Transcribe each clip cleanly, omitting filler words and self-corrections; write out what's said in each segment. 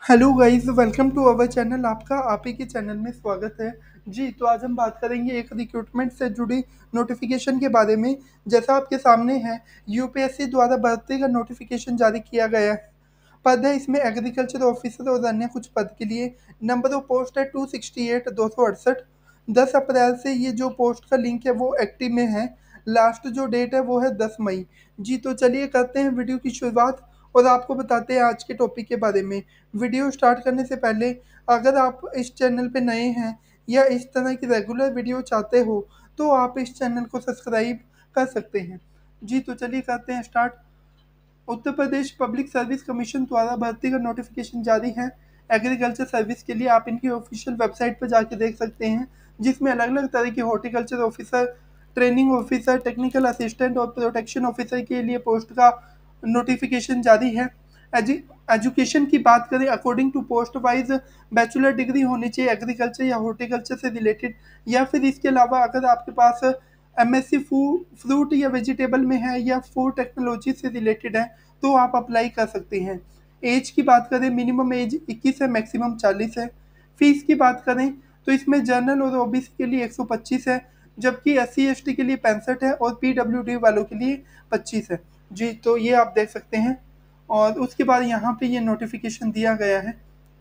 Hello guys, welcome to our channel. आपका आप ही के चैनल में स्वागत है। जी, तो आज हम बात करेंगे एक रिक्रूटमेंट से जुड़ी नोटिफिकेशन के बारे में। जैसा आपके सामने है, यूपीएससी द्वारा भर्ती का नोटिफिकेशन जारी किया गया है। पद है इसमें एग्रीकल्चर ऑफिसर और अन्य कुछ पद के लिए। नंबर ऑफ पोस्ट है 268 268। 10 अप्रैल से ये जो पोस्ट का लिंक है वो एक्टिव में है। लास्ट जो डेट है वो है 10 मई। जी, तो चलिए करते हैं वीडियो की शुरुआत और आपको बताते हैं आज के टॉपिक के बारे में। वीडियो स्टार्ट करने से पहले अगर आप इस चैनल पे नए हैं या इस तरह की रेगुलर वीडियो चाहते हो तो आप इस चैनल को सब्सक्राइब कर सकते हैं। जी, तो चलिए करते हैं start. Uttar Pradesh public service commission द्वारा भर्ती का नोटिफिकेशन जारी है एग्रीकल्चर सर्विस के लिए। आप इनकी ऑफिशियल वेबसाइट पर जाके देख सकते हैं, जिसमें अलग अलग तरह के horticulture officer, training officer, technical assistant और प्रोटेक्शन ऑफिसर के लिए पोस्ट का नोटिफिकेशन जारी है। एजुकेशन की बात करें, according to post wise bachelor degree होनी चाहिए एग्रीकल्चर या हॉर्टिकल्चर से रिलेटेड, या फिर इसके अलावा अगर आपके पास एमएससी फ्रूट या वेजिटेबल में है या फूड टेक्नोलॉजी से रिलेटेड है तो आप अप्लाई कर सकते हैं। एज की बात करें, मिनिमम एज 21 है, मैक्सिमम 40 है। फीस की बात करें तो इसमें जनरल और ओबीसी के लिए 125 है, जबकि एससी एसटी के लिए 65 है और पीडब्ल्यूडी वालों के लिए 25 है। जी, तो ये आप देख सकते हैं। और उसके बाद यहाँ पे ये नोटिफिकेशन दिया गया है,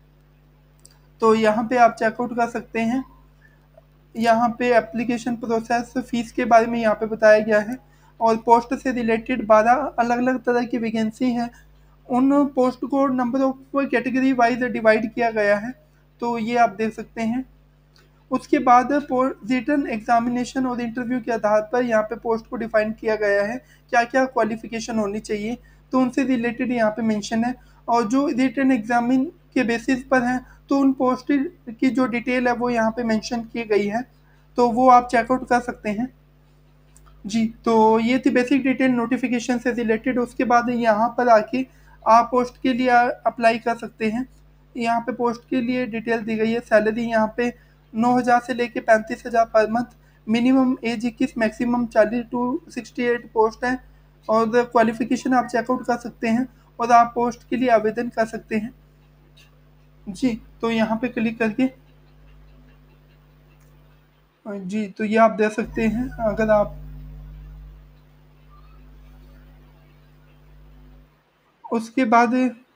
तो यहाँ पे आप चेकआउट कर सकते हैं। यहाँ पे एप्लीकेशन प्रोसेस, फीस के बारे में यहाँ पे बताया गया है और पोस्ट से रिलेटेड 12 अलग अलग तरह की वैकेंसी हैं। उन पोस्ट को number of category wise divide किया गया है, तो ये आप देख सकते हैं। उसके बाद रिटन एग्जामिनेशन और इंटरव्यू के आधार पर यहाँ पे पोस्ट को डिफाइन किया गया है, क्या क्या क्वालिफिकेशन होनी चाहिए, तो उनसे रिलेटेड यहाँ पे मेंशन है। और जो रिटन एग्जामिन के बेसिस पर हैं तो उन पोस्ट की जो डिटेल है वो यहाँ पे मेंशन की गई है, तो वो आप चेकआउट कर सकते हैं। जी, तो ये थी बेसिक डिटेल नोटिफिकेशन से रिलेटेड। उसके बाद यहाँ पर आके आप पोस्ट के लिए अप्लाई कर सकते हैं। यहाँ पे पोस्ट के लिए डिटेल दी गई है। सैलरी यहाँ पे 9,000 से लेके 35,000 पर month. Minimum age 21, maximum 40 to 68 post है। और क्वालिफिकेशन आप चेकआउट कर सकते हैं और आप पोस्ट के लिए आवेदन कर सकते हैं। जी, तो यहाँ पे क्लिक करके जी, तो ये आप दे सकते हैं। अगर आप उसके बाद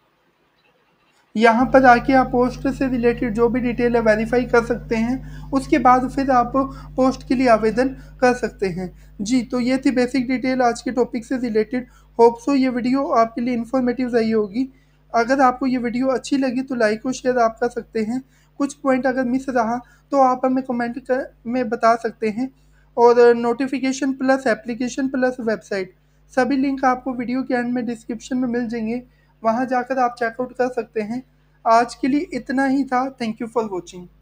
यहाँ पर आके आप पोस्ट से रिलेटेड जो भी डिटेल है वेरीफाई कर सकते हैं। उसके बाद फिर आप पोस्ट के लिए आवेदन कर सकते हैं। जी, तो ये थी बेसिक डिटेल आज के टॉपिक से रिलेटेड। होप सो ये वीडियो आपके लिए इन्फॉर्मेटिव रही होगी। अगर आपको ये वीडियो अच्छी लगी तो लाइक और शेयर आप कर सकते हैं। कुछ पॉइंट अगर मिस रहा तो आप हमें कमेंट में बता सकते हैं। और notification plus application plus website, सभी लिंक आपको वीडियो के एंड में डिस्क्रिप्शन में मिल जाएंगे, वहाँ जाकर आप चेकआउट कर सकते हैं। आज के लिए इतना ही था। Thank you for watching.